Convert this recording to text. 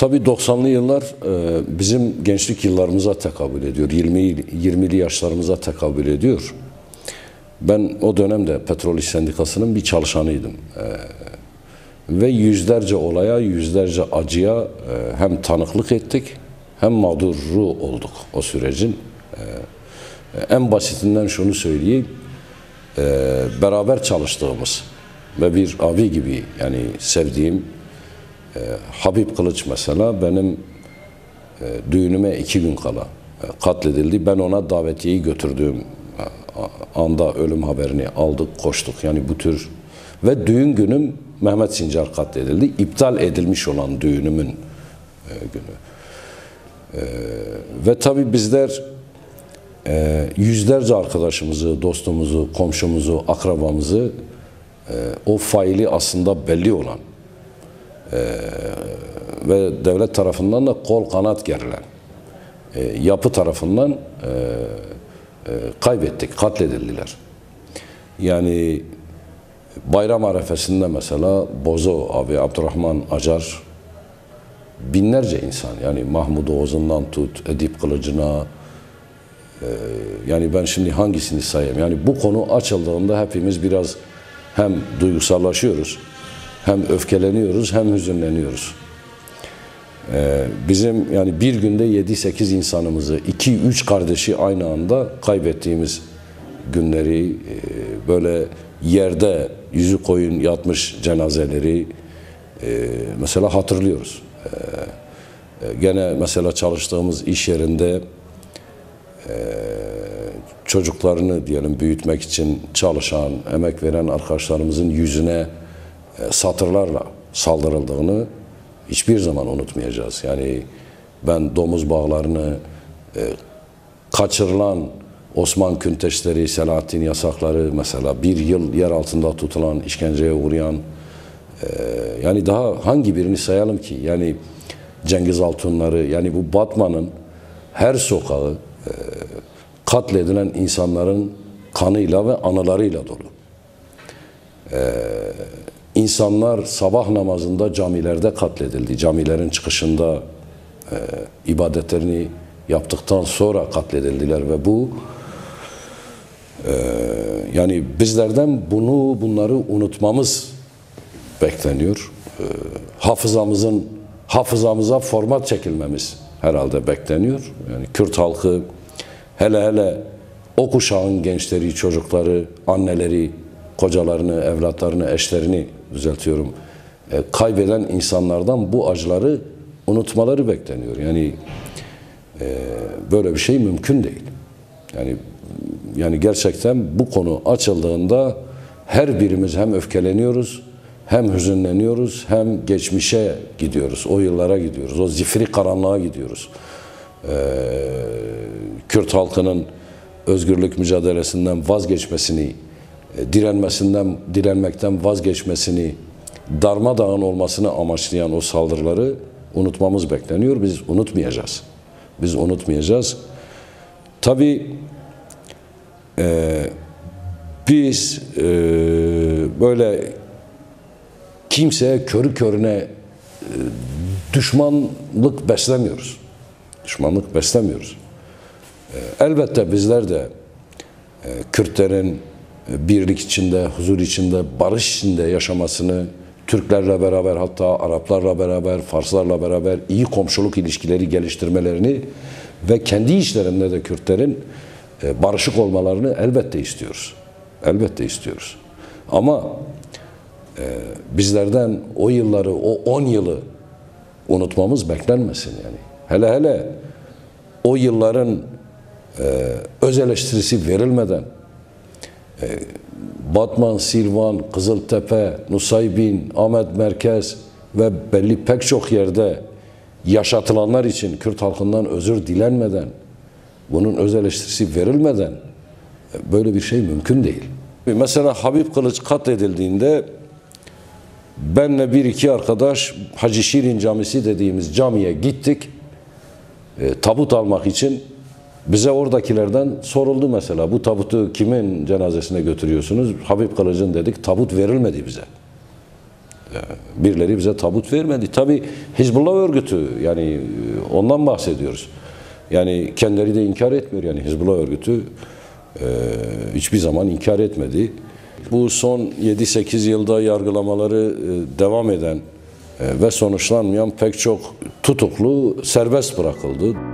Tabii 90'lı yıllar bizim gençlik yıllarımıza tekabül ediyor. 20'li yaşlarımıza tekabül ediyor. Ben o dönemde Petrol İş Sendikası'nın bir çalışanıydım. Ve yüzlerce olaya, yüzlerce acıya hem tanıklık ettik hem mağduru olduk o sürecin. En basitinden şunu söyleyeyim. Beraber çalıştığımız ve bir abi gibi yani sevdiğim Habib Kılıç mesela benim düğünüme 2 gün kala katledildi. Ben ona davetiyeyi götürdüğüm anda ölüm haberini aldık, koştuk. Yani bu tür ve düğün günüm Mehmet Sincar katledildi. İptal edilmiş olan düğünümün günü. Ve tabii bizler yüzlerce arkadaşımızı, dostumuzu, komşumuzu, akrabamızı o faili aslında belli olan ve devlet tarafından da kol kanat gerilen yapı tarafından kaybettik, katledildiler. Yani bayram arefesinde mesela Bozo abi, Abdurrahman Acar, binlerce insan yani Mahmud Oğuz'undan tut, Edip Kılıcı'na, yani ben şimdi hangisini sayayım? Yani bu konu açıldığında hepimiz biraz hem duygusallaşıyoruz, hem öfkeleniyoruz, hem hüzünleniyoruz. Bizim yani bir günde 7-8 insanımızı, 2-3 kardeşi aynı anda kaybettiğimiz günleri, böyle yerde yüzü koyun yatmış cenazeleri mesela hatırlıyoruz. Gene mesela çalıştığımız iş yerinde çocuklarını diyelim büyütmek için çalışan, emek veren arkadaşlarımızın yüzüne satırlarla saldırıldığını hiçbir zaman unutmayacağız. Yani ben domuz bağlarını, kaçırılan Osman Künteşleri, Selahattin Yasakları mesela 1 yıl yer altında tutulan, işkenceye uğrayan, yani daha hangi birini sayalım ki? Yani Cengiz Altunları, yani bu Batman'ın her sokağı katledilen insanların kanıyla ve anılarıyla dolu. İnsanlar sabah namazında camilerde katledildi. Camilerin çıkışında ibadetlerini yaptıktan sonra katledildiler ve bu yani bizlerden bunları unutmamız bekleniyor. Hafızamıza format çekilmemiz herhalde bekleniyor. Yani Kürt halkı hele o kuşağın gençleri, çocukları, anneleri, kocalarını, evlatlarını, eşlerini düzeltiyorum. Kaybeden insanlardan bu acıları unutmaları bekleniyor. Yani böyle bir şey mümkün değil. Yani gerçekten bu konu açıldığında her birimiz hem öfkeleniyoruz, hem hüzünleniyoruz, hem geçmişe gidiyoruz, o yıllara gidiyoruz, o zifiri karanlığa gidiyoruz. Kürt halkının özgürlük mücadelesinden vazgeçmesini, direnmekten vazgeçmesini, darmadağın olmasını amaçlayan o saldırıları unutmamız bekleniyor. Biz unutmayacağız. Biz unutmayacağız. Tabii biz böyle kimseye körü körüne düşmanlık beslemiyoruz. Düşmanlık beslemiyoruz. Elbette bizler de Kürtlerin birlik içinde, huzur içinde, barış içinde yaşamasını, Türklerle beraber, hatta Araplarla beraber, Farslarla beraber iyi komşuluk ilişkileri geliştirmelerini ve kendi işlerinde de Kürtlerin barışık olmalarını elbette istiyoruz. Elbette istiyoruz. Ama bizlerden o yılları, o 10 yılı unutmamız beklenmesin yani. Hele o yılların öz eleştirisi verilmeden Batman, Silvan, Kızıltepe, Nusaybin, Ahmet Merkez ve belli pek çok yerde yaşatılanlar için Kürt halkından özür dilenmeden, bunun öz eleştirisi verilmeden böyle bir şey mümkün değil. Mesela Habib Kılıç katledildiğinde benle bir iki arkadaş Hacı Şirin Camisi dediğimiz camiye gittik. Tabut almak için. Bize oradakilerden soruldu mesela, bu tabutu kimin cenazesine götürüyorsunuz? Habib Kılıç'ın dedik, tabut verilmedi bize. Birileri bize tabut vermedi. Tabi Hizbullah örgütü, yani ondan bahsediyoruz. Yani kendileri de inkar etmiyor. Yani Hizbullah örgütü hiçbir zaman inkar etmedi. Bu son 7-8 yılda yargılamaları devam eden ve sonuçlanmayan pek çok tutuklu serbest bırakıldı.